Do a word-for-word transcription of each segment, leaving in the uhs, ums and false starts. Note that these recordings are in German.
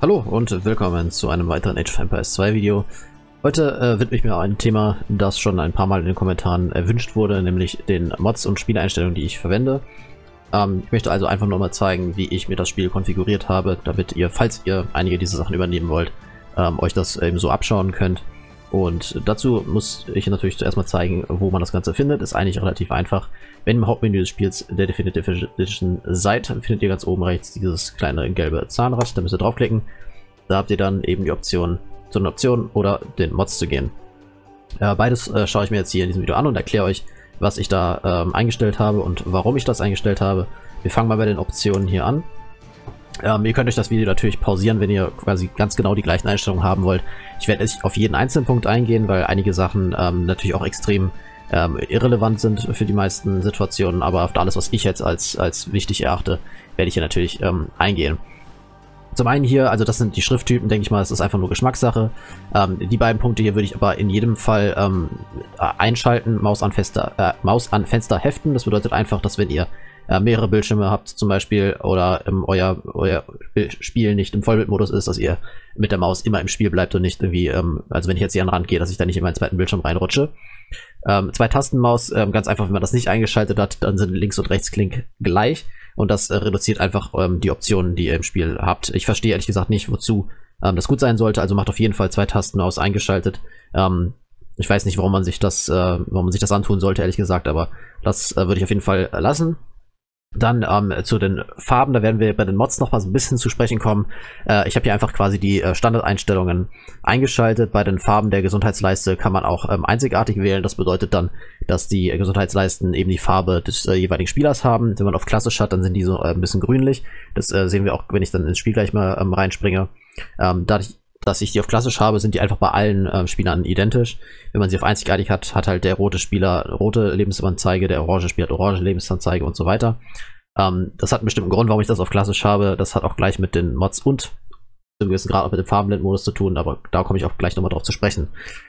Hallo und willkommen zu einem weiteren Age of Empires zwei Video. Heute äh, widme ich mir einem Thema, das schon ein paar Mal in den Kommentaren erwünscht wurde, nämlich den Mods und Spieleinstellungen, die ich verwende. Ähm, ich möchte also einfach nur mal zeigen, wie ich mir das Spiel konfiguriert habe, damit ihr, falls ihr einige dieser Sachen übernehmen wollt, ähm, euch das eben so abschauen könnt. Und dazu muss ich natürlich zuerst mal zeigen, wo man das Ganze findet. Ist eigentlich relativ einfach. Wenn ihr im Hauptmenü des Spiels der Definitive Edition seid, findet ihr ganz oben rechts dieses kleine gelbe Zahnrad. Da müsst ihr draufklicken. Da habt ihr dann eben die Option, zu den Optionen oder den Mods zu gehen. Äh, beides äh, schaue ich mir jetzt hier in diesem Video an und erkläre euch, was ich da ähm, eingestellt habe und warum ich das eingestellt habe. Wir fangen mal bei den Optionen hier an. Ähm, ihr könnt euch das Video natürlich pausieren, wenn ihr quasi ganz genau die gleichen Einstellungen haben wollt. Ich werde jetzt auf jeden einzelnen Punkt eingehen, weil einige Sachen ähm, natürlich auch extrem ähm, irrelevant sind für die meisten Situationen, aber auf alles, was ich jetzt als, als wichtig erachte, werde ich hier natürlich ähm, eingehen. Zum einen hier, also das sind die Schrifttypen, denke ich mal, das ist einfach nur Geschmackssache. Ähm, die beiden Punkte hier würde ich aber in jedem Fall ähm, einschalten, Maus an, Fenster, äh, Maus an Fenster heften. Das bedeutet einfach, dass wenn ihr äh, mehrere Bildschirme habt zum Beispiel oder ähm, euer, euer Spiel nicht im Vollbildmodus ist, dass ihr mit der Maus immer im Spiel bleibt und nicht irgendwie, ähm, also wenn ich jetzt hier an den Rand gehe, dass ich da nicht in meinen zweiten Bildschirm reinrutsche. Ähm, zwei Tastenmaus, ähm, ganz einfach, wenn man das nicht eingeschaltet hat, dann sind Links- und Rechtsklick gleich. Und das äh, reduziert einfach ähm, die Optionen, die ihr im Spiel habt. Ich verstehe ehrlich gesagt nicht, wozu ähm, das gut sein sollte. Also macht auf jeden Fall zwei Tasten aus eingeschaltet. Ähm, ich weiß nicht, warum man sich das, äh, warum man sich das antun sollte, ehrlich gesagt, aber das äh, würde ich auf jeden Fall lassen. Dann ähm, zu den Farben, da werden wir bei den Mods noch mal so ein bisschen zu sprechen kommen. Äh, ich habe hier einfach quasi die äh, Standardeinstellungen eingeschaltet. Bei den Farben der Gesundheitsleiste kann man auch ähm, einzigartig wählen. Das bedeutet dann, dass die äh, Gesundheitsleisten eben die Farbe des äh, jeweiligen Spielers haben. Wenn man auf klassisch hat, dann sind die so äh, ein bisschen grünlich. Das äh, sehen wir auch, wenn ich dann ins Spiel gleich mal ähm, reinspringe. Ähm, dadurch, dass ich die auf klassisch habe, sind die einfach bei allen äh, Spielern identisch. Wenn man sie auf einzigartig hat, hat halt der rote Spieler rote Lebensanzeige, der orange Spieler hat orange Lebensanzeige und so weiter. Ähm, das hat einen bestimmten Grund, warum ich das auf klassisch habe. Das hat auch gleich mit den Mods und zu einem gewissen Grad auch mit dem Farbenblendmodus zu tun, aber da komme ich auch gleich nochmal drauf zu sprechen.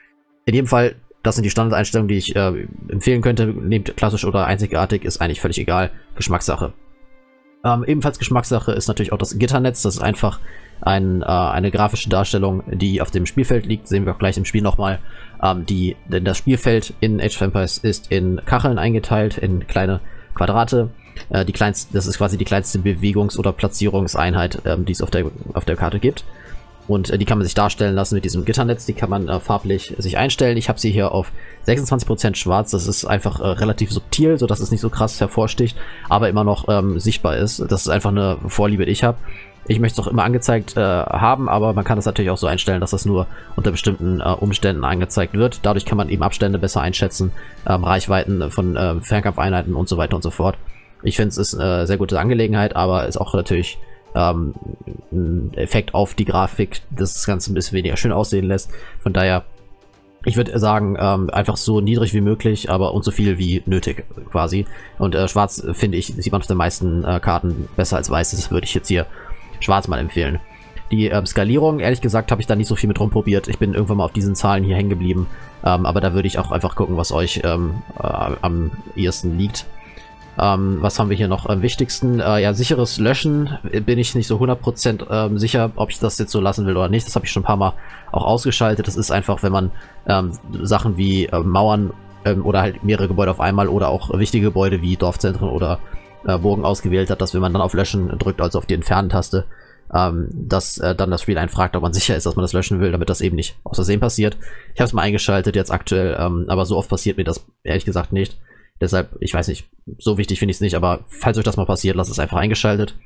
In jedem Fall, das sind die Standardeinstellungen, die ich äh, empfehlen könnte. Nehmt klassisch oder einzigartig, ist eigentlich völlig egal. Geschmackssache. Ähm, ebenfalls Geschmackssache ist natürlich auch das Gitternetz. Das ist einfach ein, äh, eine grafische Darstellung, die auf dem Spielfeld liegt. Sehen wir auch gleich im Spiel nochmal. Ähm, die, denn das Spielfeld in Age of Empires ist in Kacheln eingeteilt, in kleine Quadrate. Äh, die kleinste, das ist quasi die kleinste Bewegungs- oder Platzierungseinheit, ähm, die es auf der, auf der Karte gibt. Und äh, die kann man sich darstellen lassen mit diesem Gitternetz. Die kann man äh, farblich sich einstellen. Ich habe sie hier auf sechsundzwanzig Prozent schwarz. Das ist einfach äh, relativ subtil, sodass es nicht so krass hervorsticht, aber immer noch ähm, sichtbar ist. Das ist einfach eine Vorliebe, die ich habe. Ich möchte es auch immer angezeigt äh, haben, aber man kann das natürlich auch so einstellen, dass das nur unter bestimmten äh, Umständen angezeigt wird. Dadurch kann man eben Abstände besser einschätzen, ähm, Reichweiten von äh, Fernkampfeinheiten und so weiter und so fort. Ich finde, es ist eine sehr gute Angelegenheit, aber ist auch natürlich ähm, ein Effekt auf die Grafik, das das Ganze ein bisschen weniger schön aussehen lässt. Von daher, ich würde sagen, ähm, einfach so niedrig wie möglich, aber und so viel wie nötig quasi. Und äh, schwarz, finde ich, sieht man auf den meisten äh, Karten besser als weiß. Das würde ich jetzt hier schwarz mal empfehlen. Die ähm, Skalierung, ehrlich gesagt, habe ich da nicht so viel mit rumprobiert. Ich bin irgendwann mal auf diesen Zahlen hier hängen geblieben. Ähm, aber da würde ich auch einfach gucken, was euch ähm, äh, am ehesten liegt. Ähm, was haben wir hier noch am wichtigsten? Äh, ja, sicheres Löschen bin ich nicht so hundert Prozent ähm, sicher, ob ich das jetzt so lassen will oder nicht. Das habe ich schon ein paar Mal auch ausgeschaltet. Das ist einfach, wenn man ähm, Sachen wie äh, Mauern ähm, oder halt mehrere Gebäude auf einmal oder auch wichtige Gebäude wie Dorfzentren oder äh, Burgen ausgewählt hat, dass wenn man dann auf Löschen drückt, also auf die Entfernen-Taste, ähm, dass äh, dann das Spiel einen fragt, ob man sicher ist, dass man das löschen will, damit das eben nicht aus Versehen passiert. Ich habe es mal eingeschaltet jetzt aktuell, ähm, aber so oft passiert mir das ehrlich gesagt nicht. Deshalb, ich weiß nicht, so wichtig finde ich es nicht, aber falls euch das mal passiert, lasst es einfach eingeschaltet.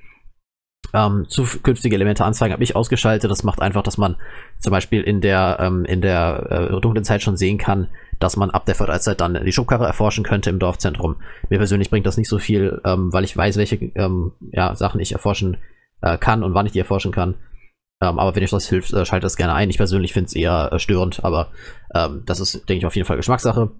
Ähm, zukünftige Elemente anzeigen habe ich ausgeschaltet. Das macht einfach, dass man zum Beispiel in der, ähm, in der äh, dunklen Zeit schon sehen kann, dass man ab der Feudalzeit dann die Schubkarre erforschen könnte im Dorfzentrum. Mir persönlich bringt das nicht so viel, ähm, weil ich weiß, welche ähm, ja, Sachen ich erforschen äh, kann und wann ich die erforschen kann. Ähm, aber wenn euch das hilft, äh, schaltet das gerne ein. Ich persönlich finde es eher äh, störend, aber ähm, das ist, denke ich, auf jeden Fall Geschmackssache.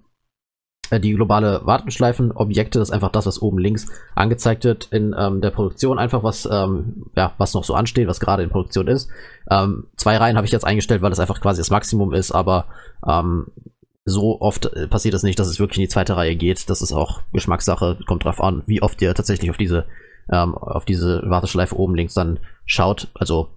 Die globale Warteschleifen-Objekte, das ist einfach das, was oben links angezeigt wird in ähm, der Produktion, einfach was, ähm, ja, was noch so ansteht, was gerade in Produktion ist. Ähm, zwei Reihen habe ich jetzt eingestellt, weil das einfach quasi das Maximum ist, aber ähm, so oft äh, passiert es nicht, dass es wirklich in die zweite Reihe geht. Das ist auch Geschmackssache, kommt drauf an, wie oft ihr tatsächlich auf diese, ähm, auf diese Warteschleife oben links dann schaut. Also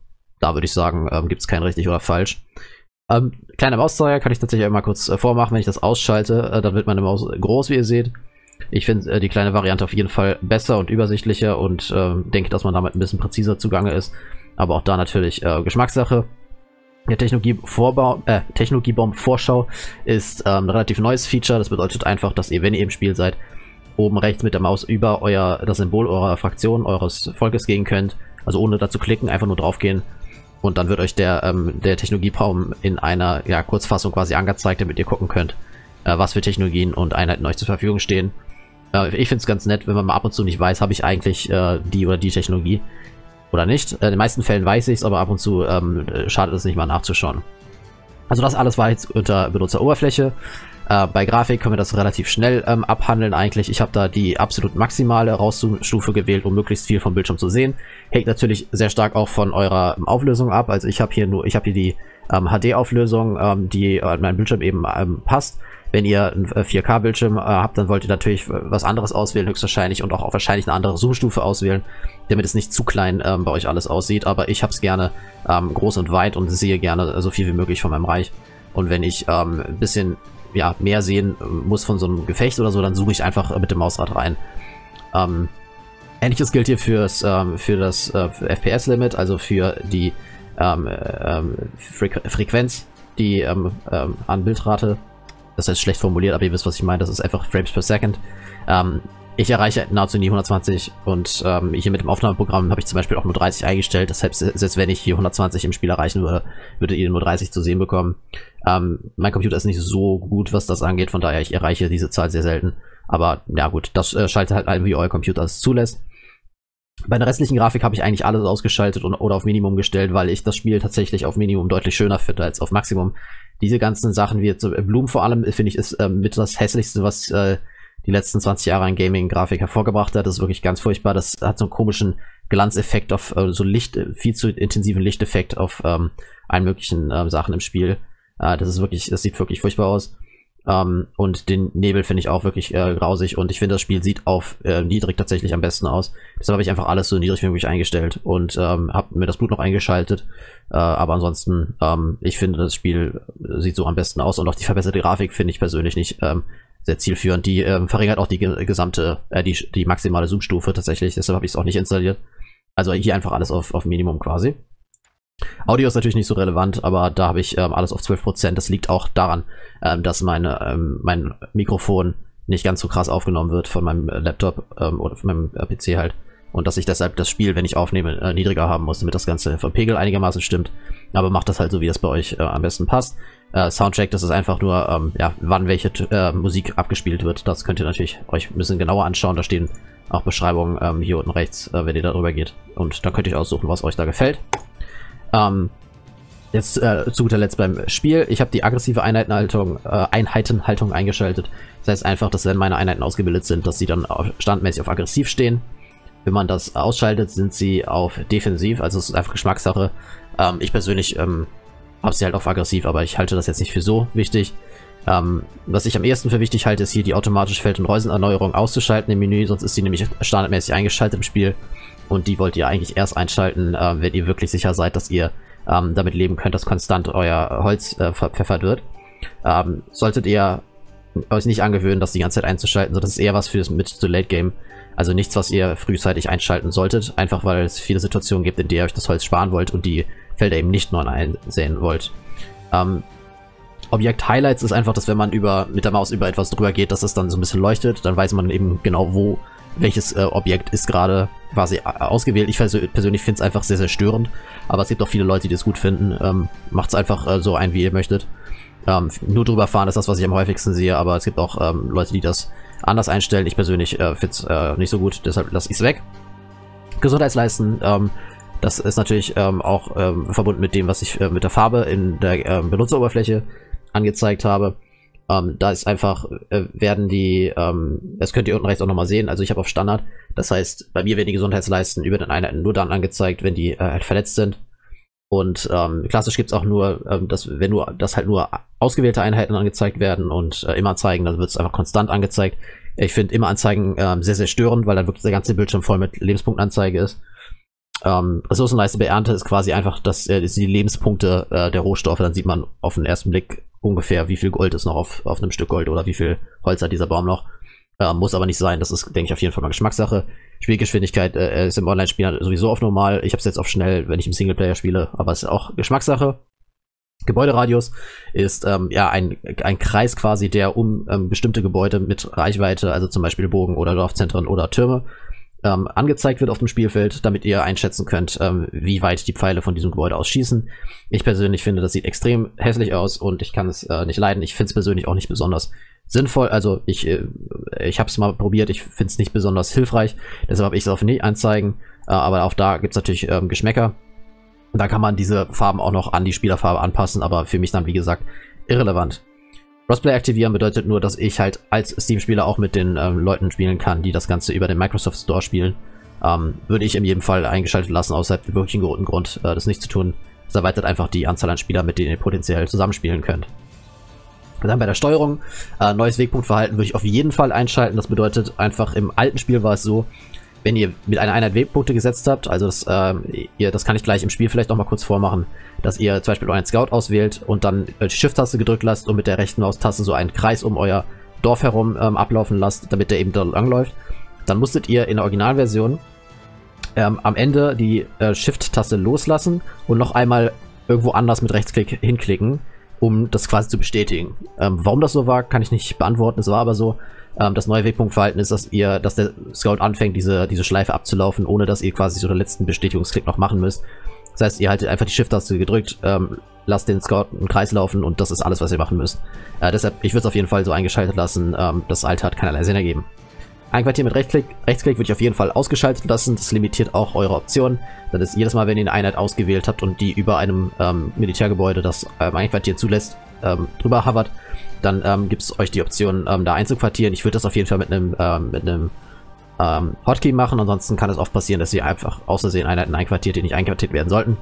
da würde ich sagen, ähm, gibt es kein richtig oder falsch. Ähm, kleiner Mauszeiger kann ich tatsächlich einmal kurz äh, vormachen, wenn ich das ausschalte, äh, dann wird meine Maus groß, wie ihr seht. Ich finde äh, die kleine Variante auf jeden Fall besser und übersichtlicher und äh, denke, dass man damit ein bisschen präziser zugange ist. Aber auch da natürlich äh, Geschmackssache. Der Technologie-Vorbau, äh, Technologiebaum-Vorschau ist ähm, ein relativ neues Feature. Das bedeutet einfach, dass ihr, wenn ihr im Spiel seid, oben rechts mit der Maus über euer das Symbol eurer Fraktion, eures Volkes gehen könnt. Also ohne da zu klicken, einfach nur draufgehen. Und dann wird euch der, ähm, der Technologiebaum in einer ja, Kurzfassung quasi angezeigt, damit ihr gucken könnt, äh, was für Technologien und Einheiten euch zur Verfügung stehen. Äh, ich finde es ganz nett, wenn man mal ab und zu nicht weiß, habe ich eigentlich äh, die oder die Technologie oder nicht. Äh, in den meisten Fällen weiß ich es, aber ab und zu ähm, schadet es nicht mal nachzuschauen. Also das alles war jetzt unter Benutzeroberfläche. Äh, bei Grafik können wir das relativ schnell ähm, abhandeln eigentlich. Ich habe da die absolut maximale Rausstufe gewählt, um möglichst viel vom Bildschirm zu sehen. Hängt natürlich sehr stark auch von eurer ähm, Auflösung ab. Also ich habe hier nur, ich habe hier die ähm, H D-Auflösung, ähm, die an meinem Bildschirm eben ähm, passt. Wenn ihr einen vier K-Bildschirm äh, habt, dann wollt ihr natürlich was anderes auswählen, höchstwahrscheinlich, und auch, auch wahrscheinlich eine andere Zoom-Stufe auswählen, damit es nicht zu klein ähm, bei euch alles aussieht. Aber ich habe es gerne ähm, groß und weit und sehe gerne so viel wie möglich von meinem Reich. Und wenn ich ähm, ein bisschen ja, mehr sehen muss von so einem Gefecht oder so, dann suche ich einfach mit dem Mausrad rein. Ähm, Ähnliches gilt hier fürs, ähm, für das äh, F P S-Limit, also für die ähm, ähm, Frequ Frequenz, die ähm, ähm, an Bildrate. Das heißt schlecht formuliert, aber ihr wisst, was ich meine. Das ist einfach Frames per Second. Ähm, ich erreiche nahezu nie hundertzwanzig und ähm, hier mit dem Aufnahmeprogramm habe ich zum Beispiel auch nur dreißig eingestellt. Deshalb, selbst wenn ich hier hundertzwanzig im Spiel erreichen würde, würdet ihr nur dreißig zu sehen bekommen. Ähm, mein Computer ist nicht so gut, was das angeht, von daher ich erreiche diese Zahl sehr selten. Aber ja gut, das äh, schaltet halt ein, wie euer Computer es zulässt. Bei der restlichen Grafik habe ich eigentlich alles ausgeschaltet und, oder auf Minimum gestellt, weil ich das Spiel tatsächlich auf Minimum deutlich schöner finde als auf Maximum. Diese ganzen Sachen wie jetzt Blumen vor allem, finde ich, ist ähm, mit das Hässlichste, was äh, die letzten zwanzig Jahre an Gaming-Grafik hervorgebracht hat. Das ist wirklich ganz furchtbar. Das hat so einen komischen Glanzeffekt auf äh, so Licht, viel zu intensiven Lichteffekt auf ähm, allen möglichen äh, Sachen im Spiel. Äh, das ist wirklich, das sieht wirklich furchtbar aus. Ähm, und den Nebel finde ich auch wirklich äh, grausig, und ich finde, das Spiel sieht auf äh, niedrig tatsächlich am besten aus. Deshalb habe ich einfach alles so niedrig wie möglich eingestellt und ähm, habe mir das Blut noch eingeschaltet. Äh, aber ansonsten, ähm, ich finde, das Spiel sieht so am besten aus, und auch die verbesserte Grafik finde ich persönlich nicht ähm, sehr zielführend. Die ähm, verringert auch die gesamte, äh, die, die maximale Zoom-Stufe tatsächlich, deshalb habe ich es auch nicht installiert. Also hier einfach alles auf, auf Minimum quasi. Audio ist natürlich nicht so relevant, aber da habe ich ähm, alles auf zwölf Prozent. Das liegt auch daran, ähm, dass meine, ähm, mein Mikrofon nicht ganz so krass aufgenommen wird von meinem Laptop ähm, oder von meinem äh, P C halt. Und dass ich deshalb das Spiel, wenn ich aufnehme, äh, niedriger haben muss, damit das Ganze vom Pegel einigermaßen stimmt. Aber macht das halt so, wie es bei euch äh, am besten passt. Äh, Soundcheck, das ist einfach nur, ähm, ja, wann welche äh, Musik abgespielt wird. Das könnt ihr natürlich euch ein bisschen genauer anschauen. Da stehen auch Beschreibungen ähm, hier unten rechts, äh, wenn ihr darüber geht. Und dann könnt ihr aussuchen, was euch da gefällt. Ähm, jetzt äh, zu guter Letzt beim Spiel. Ich habe die aggressive Einheitenhaltung, äh, Einheitenhaltung eingeschaltet. Das heißt einfach, dass wenn meine Einheiten ausgebildet sind, dass sie dann auf, standmäßig auf aggressiv stehen. Wenn man das ausschaltet, sind sie auf defensiv. Also es ist einfach Geschmackssache. Ähm, ich persönlich ähm, habe sie halt auf aggressiv, aber ich halte das jetzt nicht für so wichtig. Ähm, was ich am ehesten für wichtig halte, ist hier die automatische Feld- und Reusenerneuerung auszuschalten im Menü. Sonst ist sie nämlich standardmäßig eingeschaltet im Spiel. Und die wollt ihr eigentlich erst einschalten, äh, wenn ihr wirklich sicher seid, dass ihr ähm, damit leben könnt, dass konstant euer Holz äh, verpfeffert wird. Ähm, solltet ihr euch nicht angewöhnen, das die ganze Zeit einzuschalten, so das ist eher was fürs Mid-to-Late-Game. Also nichts, was ihr frühzeitig einschalten solltet, einfach weil es viele Situationen gibt, in denen ihr euch das Holz sparen wollt und die Felder eben nicht neu einsehen wollt. Ähm, Objekt Highlights ist einfach, dass wenn man über mit der Maus über etwas drüber geht, dass es dann so ein bisschen leuchtet, dann weiß man eben genau, wo welches äh, Objekt ist gerade quasi ausgewählt. Ich persönlich finde es einfach sehr, sehr störend, aber es gibt auch viele Leute, die es gut finden. Ähm, Macht es einfach äh, so ein, wie ihr möchtet. Ähm, nur drüber fahren ist das, was ich am häufigsten sehe, aber es gibt auch ähm, Leute, die das anders einstellen. Ich persönlich äh, finde es äh, nicht so gut, deshalb lasse ich es weg. Gesundheitsleisten, ähm, das ist natürlich ähm, auch ähm, verbunden mit dem, was ich äh, mit der Farbe in der äh, Benutzeroberfläche angezeigt habe. Ähm, da ist einfach, äh, werden die, ähm, das könnt ihr unten rechts auch nochmal sehen, also ich habe auf Standard, das heißt, bei mir werden die Gesundheitsleisten über den Einheiten nur dann angezeigt, wenn die äh, halt verletzt sind. Und ähm, klassisch gibt es auch nur, ähm, dass, wenn nur, dass halt nur ausgewählte Einheiten angezeigt werden und äh, immer zeigen, dann wird es einfach konstant angezeigt. Ich finde immer Anzeigen ähm, sehr, sehr störend, weil dann wirklich der ganze Bildschirm voll mit Lebenspunktanzeige ist. Ähm, Ressourcenleiste bei Ernte ist quasi einfach das, äh, das sind die Lebenspunkte äh, der Rohstoffe. Dann sieht man auf den ersten Blick ungefähr, wie viel Gold ist noch auf, auf einem Stück Gold oder wie viel Holz hat dieser Baum noch. Äh, muss aber nicht sein. Das ist, denke ich, auf jeden Fall mal Geschmackssache. Spielgeschwindigkeit äh, ist im Online-Spiel sowieso auf normal. Ich habe es jetzt auf schnell, wenn ich im Singleplayer spiele, aber es ist auch Geschmackssache. Gebäuderadius ist ähm, ja ein, ein Kreis quasi, der um ähm, bestimmte Gebäude mit Reichweite, also zum Beispiel Bogen oder Dorfzentren oder Türme, ähm, angezeigt wird auf dem Spielfeld, damit ihr einschätzen könnt, ähm, wie weit die Pfeile von diesem Gebäude aus schießen. Ich persönlich finde, das sieht extrem hässlich aus und ich kann es äh, nicht leiden. Ich finde es persönlich auch nicht besonders sinnvoll. Also ich, äh, ich habe es mal probiert, ich finde es nicht besonders hilfreich, deshalb habe ich es auf nicht anzeigen. Äh, aber auch da gibt es natürlich ähm, Geschmäcker. Da kann man diese Farben auch noch an die Spielerfarbe anpassen, aber für mich dann, wie gesagt, irrelevant. Crossplay aktivieren bedeutet nur, dass ich halt als Steam-Spieler auch mit den ähm, Leuten spielen kann, die das Ganze über den Microsoft Store spielen. Ähm, würde ich in jedem Fall eingeschaltet lassen, außer dem wirklichen guten Grund, äh, das nicht zu tun. Das erweitert einfach die Anzahl an Spielern, mit denen ihr potenziell zusammenspielen könnt. Und dann bei der Steuerung, äh, neues Wegpunktverhalten würde ich auf jeden Fall einschalten. Das bedeutet einfach, im alten Spiel war es so, wenn ihr mit einer Einheit Wegpunkte gesetzt habt, also das, ähm, ihr, das kann ich gleich im Spiel vielleicht noch mal kurz vormachen, dass ihr zum Beispiel euren Scout auswählt und dann äh, die Shift-Taste gedrückt lasst und mit der rechten Maustaste so einen Kreis um euer Dorf herum ähm, ablaufen lasst, damit der eben da langläuft. Dann musstet ihr in der Originalversion ähm, am Ende die äh, Shift-Taste loslassen und noch einmal irgendwo anders mit Rechtsklick hinklicken, um das quasi zu bestätigen. Ähm, warum das so war, kann ich nicht beantworten, es war aber so. Ähm, das neue Wegpunktverhalten ist, dass ihr, dass der Scout anfängt, diese, diese Schleife abzulaufen, ohne dass ihr quasi so den letzten Bestätigungsklick noch machen müsst. Das heißt, ihr haltet einfach die Shift-Taste gedrückt, ähm, lasst den Scout einen Kreis laufen und das ist alles, was ihr machen müsst. Äh, deshalb, ich würde es auf jeden Fall so eingeschaltet lassen, ähm, das alte hat keinerlei Sinn ergeben. Einquartieren mit Rechtsklick, Rechtsklick würde ich auf jeden Fall ausgeschaltet lassen, das limitiert auch eure Optionen. Das ist jedes Mal, wenn ihr eine Einheit ausgewählt habt und die über einem ähm, Militärgebäude, das ähm, Einquartieren zulässt, ähm, drüber hovert, dann ähm, gibt es euch die Option, ähm, da einzuquartieren. Ich würde das auf jeden Fall mit einem ähm, mit einem ähm, Hotkey machen, ansonsten kann es oft passieren, dass ihr einfach aus Versehen Einheiten einquartiert, die nicht einquartiert werden sollten.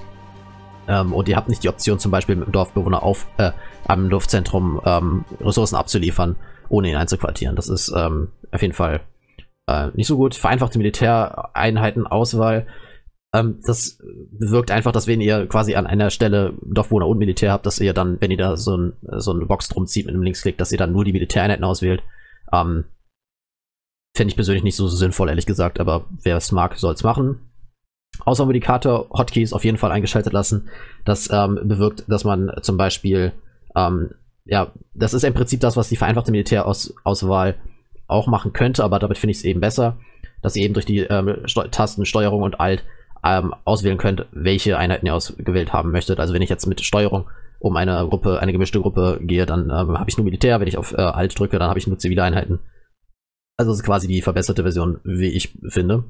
Ähm, und ihr habt nicht die Option, zum Beispiel mit dem Dorfbewohner auf äh, am Luftzentrum ähm, Ressourcen abzuliefern, ohne ihn einzuquartieren. Das ist ähm, auf jeden Fall äh, nicht so gut. Vereinfachte Militäreinheitenauswahl. Ähm, das bewirkt einfach, dass wenn ihr quasi an einer Stelle Dorfbewohner und Militär habt, dass ihr dann, wenn ihr da so, ein, so eine Box drum zieht mit einem Linksklick, dass ihr dann nur die Militäreinheiten auswählt. Ähm, Fände ich persönlich nicht so sinnvoll, ehrlich gesagt, aber wer es mag, soll es machen. Auswahlmodikator, Hotkeys auf jeden Fall eingeschaltet lassen. Das ähm, bewirkt, dass man zum Beispiel, ähm, ja, das ist im Prinzip das, was die vereinfachte Militärauswahl auch machen könnte, aber damit finde ich es eben besser, dass ihr eben durch die ähm, Steu Tasten Steuerung und Alt ähm, auswählen könnt, welche Einheiten ihr ausgewählt haben möchtet. Also wenn ich jetzt mit Steuerung um eine Gruppe, eine gemischte Gruppe gehe, dann ähm, habe ich nur Militär. Wenn ich auf äh, Alt drücke, dann habe ich nur zivile Einheiten. Also das ist quasi die verbesserte Version, wie ich finde.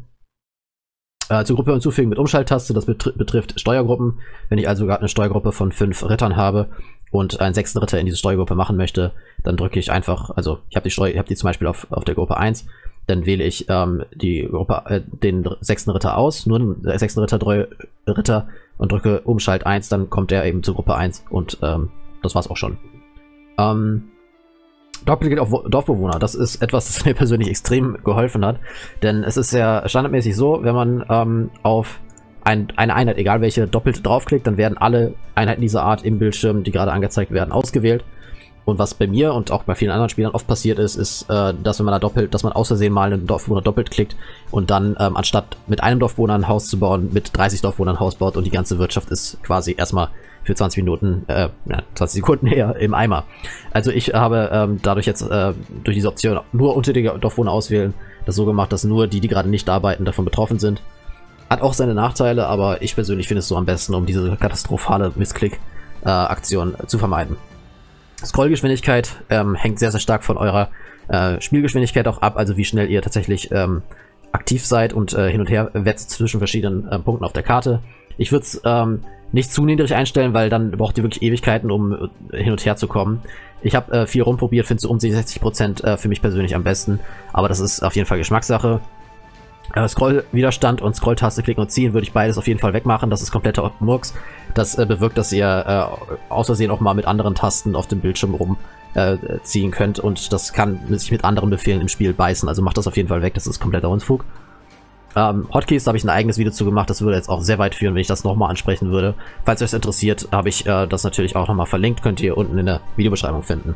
Äh, zur Gruppe hinzufügen mit Umschalttaste, das betr betrifft Steuergruppen. Wenn ich also gerade eine Steuergruppe von fünf Rittern habe und einen sechsten Ritter in diese Steuergruppe machen möchte, dann drücke ich einfach, also ich habe die Steu ich habe die zum Beispiel auf, auf der Gruppe eins, dann wähle ich ähm, die Gruppe, äh, den sechsten Ritter aus, nur den sechsten Ritter, drei Ritter und drücke Umschalt eins, dann kommt er eben zur Gruppe eins und ähm, das war's auch schon. Ähm, Doppelklick auf Dorfbewohner, das ist etwas, das mir persönlich extrem geholfen hat, denn es ist ja standardmäßig so, wenn man ähm, auf ein, eine Einheit, egal welche, doppelt draufklickt, dann werden alle Einheiten dieser Art im Bildschirm, die gerade angezeigt werden, ausgewählt. Und was bei mir und auch bei vielen anderen Spielern oft passiert ist, ist, äh, dass wenn man da doppelt, dass man aus Versehen mal einen Dorfbewohner doppelt klickt und dann ähm, anstatt mit einem Dorfbewohner ein Haus zu bauen, mit dreißig Dorfbewohnern ein Haus baut und die ganze Wirtschaft ist quasi erstmal für zwanzig Minuten, äh, ja, zwanzig Sekunden eher im Eimer. Also ich habe ähm, dadurch jetzt äh, durch diese Option nur untätige Dorfbewohner auswählen, das so gemacht, dass nur die, die gerade nicht arbeiten, davon betroffen sind. Hat auch seine Nachteile, aber ich persönlich finde es so am besten, um diese katastrophale Missklick-Aktion äh, zu vermeiden. Scrollgeschwindigkeit ähm, hängt sehr, sehr stark von eurer äh, Spielgeschwindigkeit auch ab, also wie schnell ihr tatsächlich ähm, aktiv seid und äh, hin und her wetzt zwischen verschiedenen äh, Punkten auf der Karte. Ich würde es ähm, nicht zu niedrig einstellen, weil dann braucht ihr wirklich Ewigkeiten, um äh, hin und her zu kommen. Ich habe äh, viel rumprobiert, finde so um die sechzig Prozent äh, für mich persönlich am besten, aber das ist auf jeden Fall Geschmackssache. Äh, Scrollwiderstand und Scrolltaste klicken und ziehen würde ich beides auf jeden Fall wegmachen. Das ist kompletter Murks. Das äh, bewirkt, dass ihr äh, aus Versehen auch mal mit anderen Tasten auf dem Bildschirm rum äh, ziehen könnt und das kann sich mit anderen Befehlen im Spiel beißen. Also macht das auf jeden Fall weg. Das ist kompletter Unfug. Ähm, Hotkeys, da habe ich ein eigenes Video zu gemacht, das würde jetzt auch sehr weit führen, wenn ich das nochmal ansprechen würde. Falls euch das interessiert, habe ich äh, das natürlich auch nochmal verlinkt, könnt ihr unten in der Videobeschreibung finden.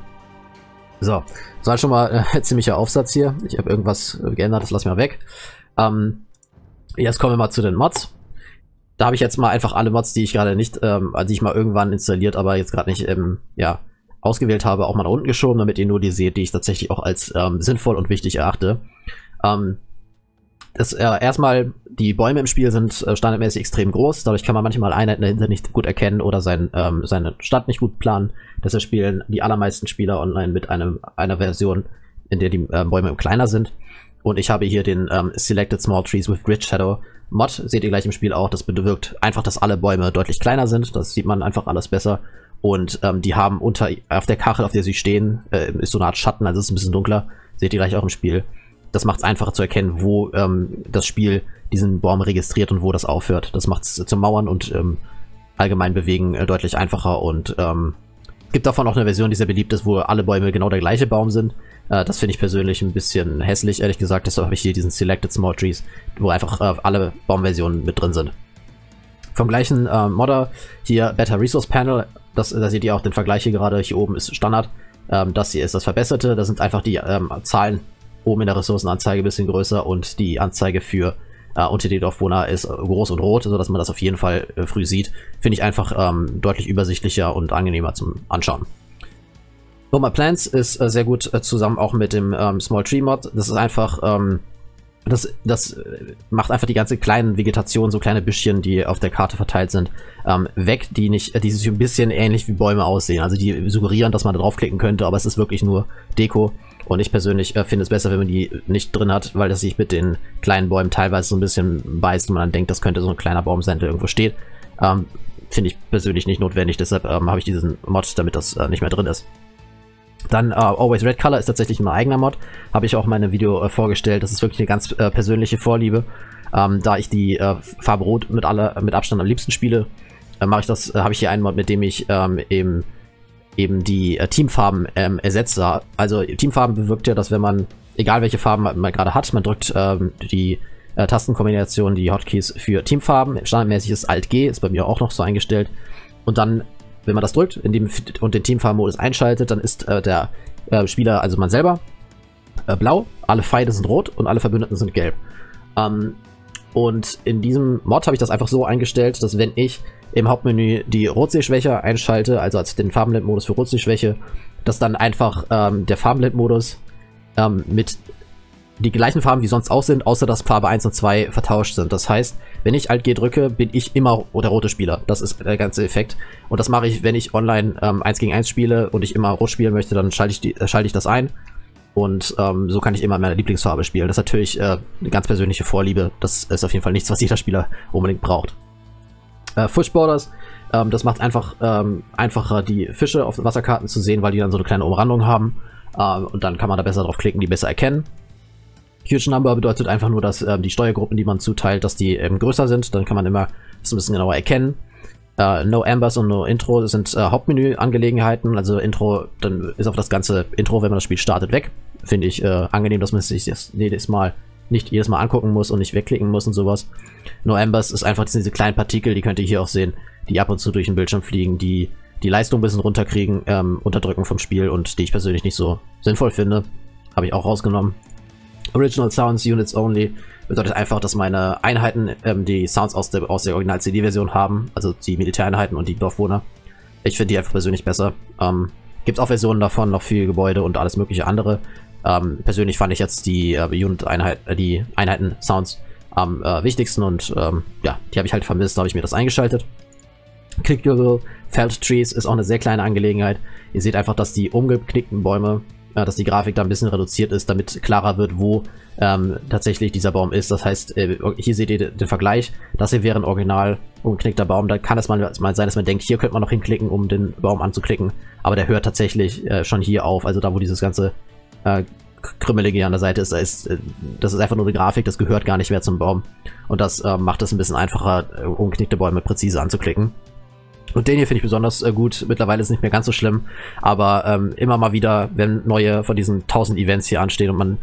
So, das war schon mal äh, ein ziemlicher Aufsatz hier. Ich habe irgendwas geändert, das lasse ich mal weg. Ähm, jetzt kommen wir mal zu den Mods. Da habe ich jetzt mal einfach alle Mods, die ich gerade nicht, ähm, also die ich mal irgendwann installiert, aber jetzt gerade nicht, ähm, ja, ausgewählt habe, auch mal nach unten geschoben, damit ihr nur die seht, die ich tatsächlich auch als ähm, sinnvoll und wichtig erachte. Ähm, Das, äh, erstmal, die Bäume im Spiel sind äh, standardmäßig extrem groß, dadurch kann man manchmal Einheiten dahinter nicht gut erkennen oder sein, ähm, seine Stadt nicht gut planen. Deshalb spielen die allermeisten Spieler online mit einem, einer Version, in der die äh, Bäume kleiner sind. Und ich habe hier den ähm, Selected Small Trees with Grid Shadow Mod, seht ihr gleich im Spiel auch. Das bewirkt einfach, dass alle Bäume deutlich kleiner sind, das sieht man einfach alles besser. Und ähm, die haben unter, auf der Kachel, auf der sie stehen, äh, ist so eine Art Schatten, also ist ein bisschen dunkler, seht ihr gleich auch im Spiel. Das macht es einfacher zu erkennen, wo ähm, das Spiel diesen Baum registriert und wo das aufhört. Das macht es zum Mauern und ähm, allgemein Bewegen äh, deutlich einfacher. Und ähm, gibt davon auch eine Version, die sehr beliebt ist, wo alle Bäume genau der gleiche Baum sind. Äh, das finde ich persönlich ein bisschen hässlich, ehrlich gesagt. Deshalb habe ich hier diesen Selected Small Trees, wo einfach äh, alle Baumversionen mit drin sind. Vom gleichen äh, Modder hier Better Resource Panel. Das, da seht ihr auch den Vergleich hier gerade. Hier oben ist Standard. Ähm, das hier ist das Verbesserte. Das sind einfach die ähm, Zahlen oben in der Ressourcenanzeige ein bisschen größer und die Anzeige für äh, unter die Dorfbewohner ist groß und rot, sodass man das auf jeden Fall äh, früh sieht. Finde ich einfach ähm, deutlich übersichtlicher und angenehmer zum Anschauen. Normal Plants ist äh, sehr gut äh, zusammen auch mit dem ähm, Small Tree Mod. Das ist einfach, ähm, das, das macht einfach die ganze kleinen Vegetation, so kleine Büschchen, die auf der Karte verteilt sind, ähm, weg, die nicht, die sich ein bisschen ähnlich wie Bäume aussehen. Also die suggerieren, dass man da draufklicken könnte, aber es ist wirklich nur Deko. Und ich persönlich äh, finde es besser, wenn man die nicht drin hat, weil das sich mit den kleinen Bäumen teilweise so ein bisschen beißt und man dann denkt, das könnte so ein kleiner Baum sein, der irgendwo steht. Ähm, finde ich persönlich nicht notwendig, deshalb ähm, habe ich diesen Mod, damit das äh, nicht mehr drin ist. Dann äh, Always Red Color ist tatsächlich ein eigener Mod, habe ich auch in meinem Video äh, vorgestellt. Das ist wirklich eine ganz äh, persönliche Vorliebe. Ähm, da ich die äh, Farbe Rot mit, aller, mit Abstand am liebsten spiele, äh, mache ich das, äh, habe ich hier einen Mod, mit dem ich ähm, eben eben die äh, Teamfarben ähm, ersetze. Also Teamfarben bewirkt ja, dass wenn man, egal welche Farben man, man gerade hat, man drückt ähm, die äh, Tastenkombination, die Hotkeys für Teamfarben. Standardmäßig ist Alt G, ist bei mir auch noch so eingestellt. Und dann, wenn man das drückt in dem, und den Teamfarbenmodus einschaltet, dann ist äh, der äh, Spieler, also man selber, äh, blau, alle Feinde sind rot und alle Verbündeten sind gelb. Ähm, und in diesem Mod habe ich das einfach so eingestellt, dass wenn ich im Hauptmenü die Rotsehschwäche einschalte, also als den Farbenblendmodus für Rotsehschwäche, dass dann einfach ähm, der Farbenblendmodus ähm, mit die gleichen Farben wie sonst auch sind, außer dass Farbe eins und zwei vertauscht sind. Das heißt, wenn ich Alt G drücke, bin ich immer der rote Spieler. Das ist der ganze Effekt. Und das mache ich, wenn ich online ähm, eins gegen eins spiele und ich immer rot spielen möchte, dann schalte ich, die, äh, schalte ich das ein. Und ähm, so kann ich immer meine Lieblingsfarbe spielen. Das ist natürlich äh, eine ganz persönliche Vorliebe. Das ist auf jeden Fall nichts, was jeder Spieler unbedingt braucht. Äh, Fish Borders, ähm, das macht einfach ähm, einfacher, die Fische auf den Wasserkarten zu sehen, weil die dann so eine kleine Umrandung haben. Äh, und dann kann man da besser drauf klicken, die besser erkennen. Huge Number bedeutet einfach nur, dass ähm, die Steuergruppen, die man zuteilt, dass die ähm, größer sind. Dann kann man immer das ein bisschen genauer erkennen. Uh, No Ambers und No Intro sind uh, Hauptmenü-Angelegenheiten. Also Intro, dann ist auf das ganze Intro, wenn man das Spiel startet, weg. Finde ich uh, angenehm, dass man sich das jedes Mal nicht jedes Mal angucken muss und nicht wegklicken muss und sowas. No Ambers ist einfach diese kleinen Partikel, die könnt ihr hier auch sehen, die ab und zu durch den Bildschirm fliegen, die die Leistung ein bisschen runterkriegen, ähm, unterdrücken vom Spiel und die ich persönlich nicht so sinnvoll finde. Habe ich auch rausgenommen. Original Sounds Units Only bedeutet einfach, dass meine Einheiten ähm, die Sounds aus der, aus der Original-C D-Version haben, also die Militäreinheiten und die Dorfbewohner. Ich finde die einfach persönlich besser. Ähm, Gibt auch Versionen davon, noch viel Gebäude und alles mögliche andere. Ähm, persönlich fand ich jetzt die äh, Unit-Einheit, äh, die Einheiten-Sounds am äh, wichtigsten und ähm, ja, die habe ich halt vermisst, da habe ich mir das eingeschaltet. Clickable Felled Trees ist auch eine sehr kleine Angelegenheit. Ihr seht einfach, dass die umgeknickten Bäume, äh, dass die Grafik da ein bisschen reduziert ist, damit klarer wird, wo ähm, tatsächlich dieser Baum ist. Das heißt, äh, hier seht ihr den Vergleich. Das hier wäre ein original umgeknickter Baum. Da kann es mal, mal sein, dass man denkt, hier könnte man noch hinklicken, um den Baum anzuklicken. Aber der hört tatsächlich äh, schon hier auf. Also da, wo dieses ganze äh, Krümmelige an der Seite ist, da ist, äh, das ist einfach nur eine Grafik, das gehört gar nicht mehr zum Baum. Und das äh, macht es ein bisschen einfacher, äh, umgeknickte Bäume präzise anzuklicken. Und den hier finde ich besonders äh, gut. Mittlerweile ist es nicht mehr ganz so schlimm. Aber ähm, immer mal wieder, wenn neue von diesen tausend Events hier anstehen und man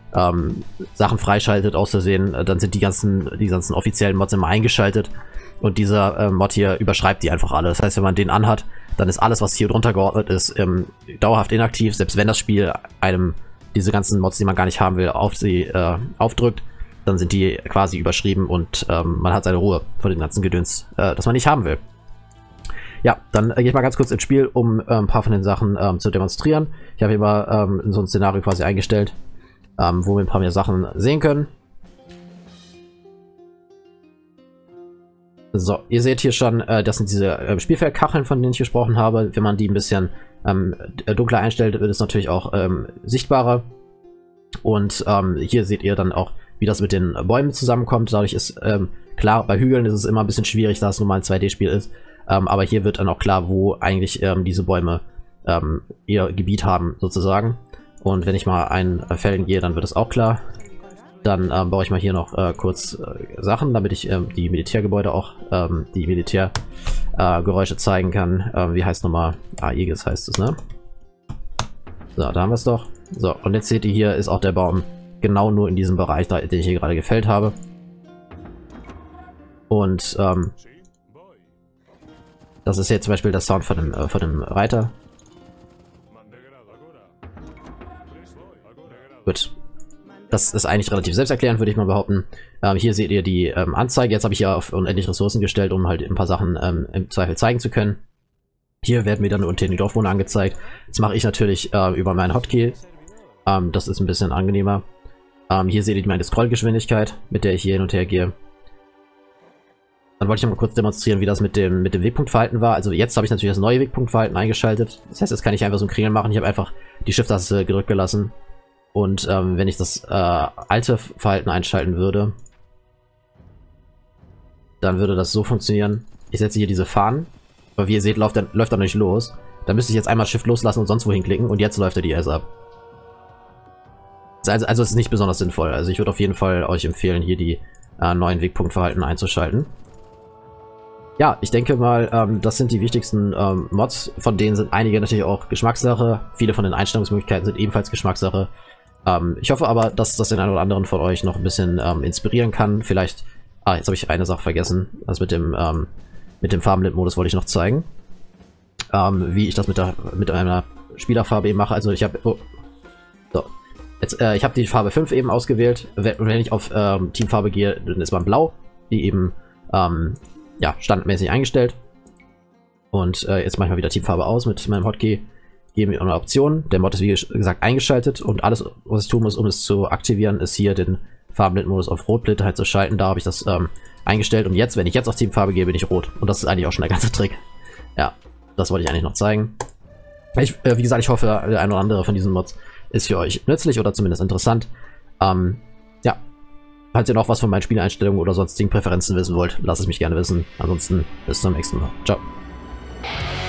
ähm, Sachen freischaltet aus Versehen, äh, dann sind die ganzen, die ganzen offiziellen Mods immer eingeschaltet. Und dieser äh, Mod hier überschreibt die einfach alle. Das heißt, wenn man den anhat, dann ist alles, was hier drunter geordnet ist, ähm, dauerhaft inaktiv, selbst wenn das Spiel einem diese ganzen Mods, die man gar nicht haben will, auf sie äh, aufdrückt, dann sind die quasi überschrieben und ähm, man hat seine Ruhe von dem ganzen Gedöns, äh, das man nicht haben will. Ja, dann äh, gehe ich mal ganz kurz ins Spiel, um äh, ein paar von den Sachen ähm, zu demonstrieren. Ich habe hier mal ähm, so ein Szenario quasi eingestellt, ähm, wo wir ein paar mehr Sachen sehen können. So, ihr seht hier schon, äh, das sind diese äh, Spielfeldkacheln, von denen ich gesprochen habe. Wenn man die ein bisschen ähm, dunkler einstellt, wird es natürlich auch ähm, sichtbarer. Und ähm, hier seht ihr dann auch, wie das mit den Bäumen zusammenkommt. Dadurch ist ähm, klar, bei Hügeln ist es immer ein bisschen schwierig, da es nun mal ein zwei D-Spiel ist. Ähm, aber hier wird dann auch klar, wo eigentlich ähm, diese Bäume ähm, ihr Gebiet haben, sozusagen. Und wenn ich mal ein äh, Felden gehe, dann wird es auch klar. Dann ähm, baue ich mal hier noch äh, kurz äh, Sachen, damit ich ähm, die Militärgebäude auch, ähm, die Militärgeräusche äh, zeigen kann. Ähm, wie heißt nochmal? Ah, Aegis heißt es, ne? So, da haben wir es doch. So, und jetzt seht ihr, hier ist auch der Baum genau nur in diesem Bereich, da, den ich hier gerade gefällt habe. Und ähm, das ist jetzt zum Beispiel der Sound von dem, äh, von dem Reiter. Gut. Das ist eigentlich relativ selbsterklärend, würde ich mal behaupten. Ähm, hier seht ihr die ähm, Anzeige. Jetzt habe ich ja auf unendlich Ressourcen gestellt, um halt ein paar Sachen ähm, im Zweifel zeigen zu können. Hier werden mir dann unten die Dorfbewohner angezeigt. Das mache ich natürlich äh, über meinen Hotkey. Ähm, das ist ein bisschen angenehmer. Ähm, hier seht ihr meine Scrollgeschwindigkeit, mit der ich hier hin und her gehe. Dann wollte ich noch mal kurz demonstrieren, wie das mit dem, mit dem Wegpunktverhalten war. Also jetzt habe ich natürlich das neue Wegpunktverhalten eingeschaltet. Das heißt, jetzt kann ich einfach so einen Kringel machen. Ich habe einfach die Shift-Taste gedrückt gelassen. Und ähm, wenn ich das äh, alte Verhalten einschalten würde, dann würde das so funktionieren. Ich setze hier diese Fahnen, aber wie ihr seht, läuft er, läuft er noch nicht los. Da müsste ich jetzt einmal Shift loslassen und sonst wohin klicken und jetzt läuft er die erst ab. Also, also es ist nicht besonders sinnvoll. Also ich würde auf jeden Fall euch empfehlen, hier die äh, neuen Wegpunktverhalten einzuschalten. Ja, ich denke mal, ähm, das sind die wichtigsten ähm, Mods. Von denen sind einige natürlich auch Geschmackssache. Viele von den Einstellungsmöglichkeiten sind ebenfalls Geschmackssache. Ähm, ich hoffe aber, dass das den einen oder anderen von euch noch ein bisschen ähm, inspirieren kann. Vielleicht, ah, jetzt habe ich eine Sache vergessen. Das mit dem, ähm, mit dem Farbenlit-Modus wollte ich noch zeigen. Ähm, wie ich das mit der, mit einer Spielerfarbe eben mache. Also ich habe, oh, so. Jetzt, äh, ich habe die Farbe fünf eben ausgewählt. Wenn, wenn ich auf ähm, Teamfarbe gehe, dann ist man blau. Die eben, ähm, ja, standardmäßig eingestellt. Und äh, jetzt mache ich mal wieder Teamfarbe aus mit meinem Hotkey. Gebe mir eine Option. Der Mod ist wie gesagt eingeschaltet und alles, was ich tun muss, um es zu aktivieren, ist hier den Farbenlit-Modus auf Rotblitz halt zu schalten. Da habe ich das ähm, eingestellt und jetzt, wenn ich jetzt auf Teamfarbe gehe, bin ich rot. Und das ist eigentlich auch schon der ganze Trick. Ja, das wollte ich eigentlich noch zeigen. Ich, äh, wie gesagt, ich hoffe, der ein oder andere von diesen Mods ist für euch nützlich oder zumindest interessant. Ähm, ja, falls ihr noch was von meinen Spieleinstellungen oder sonstigen Präferenzen wissen wollt, lasst es mich gerne wissen. Ansonsten bis zum nächsten Mal. Ciao.